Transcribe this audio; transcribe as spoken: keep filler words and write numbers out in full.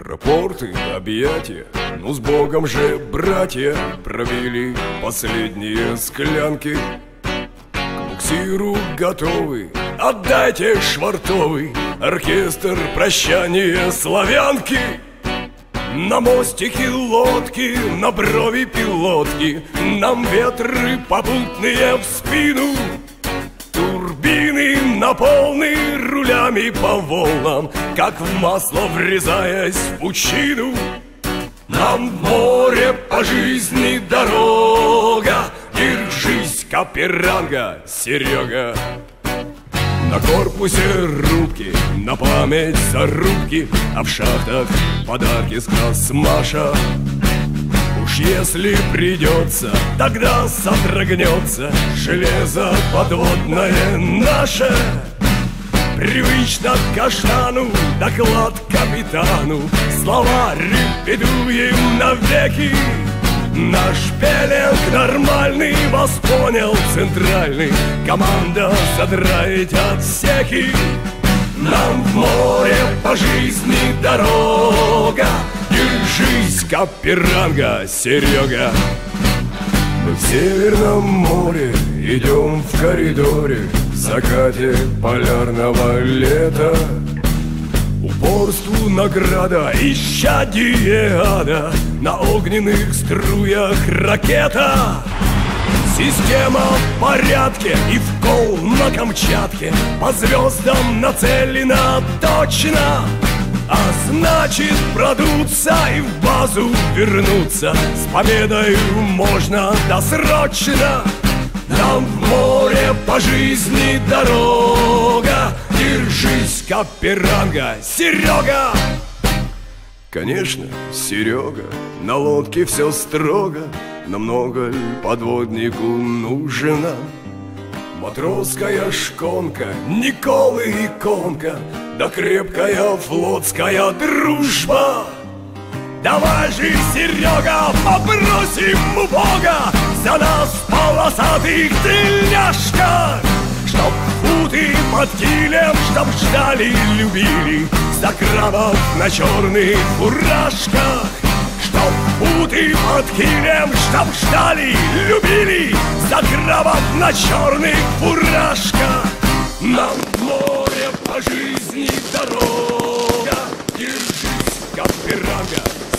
Рапорты, объятия, ну с Богом же, братья, провели последние склянки. К буксиру готовы, отдайте швартовый оркестр прощания славянки. На мостике лодки, на брови пилотки, нам ветры попутные в спину. Турбины на полный рулями по волнам, как в масло врезаясь в пучину. Нам в море по жизни дорога, держись, Каперанга, Серега. На корпусе рубки, на память зарубки, а в шахтах подарки с Красмаша. Уж если придется, тогда содрогнется железо подводное наше. Привычно к каштану, доклад капитану, слова репетуем навеки. Наш пеленг нормальный, вас понял центральный, команда задраить отсеки. Нам в море по жизни дорога, держись, Каперанга, Серега. Мы в Северном море идем в коридоре, в закате полярного лета. Упорству награда, исчадие ада, на огненных струях ракета. Система в порядке и в кол на Камчатке, по звездам нацелена точно. А значит продуться и в базу вернуться, с победой можно досрочно. Нам в море по жизни дорога, держись, Каперанга, Серега. Конечно, Серега, на лодке все строго, но много ль подводнику нужно? Матросская шконка, Николы иконка, да крепкая флотская дружба. Давай же, Серега, попросим у Бога за нас полосатых тельняшках, чтоб футы под килем, чтоб ждали, любили, за крабов на черных фуражках. Чтоб футы под килем, чтоб ждали, любили, за крабов на черных фуражках. Нам в море по жизни дорога, держись, Каперанга.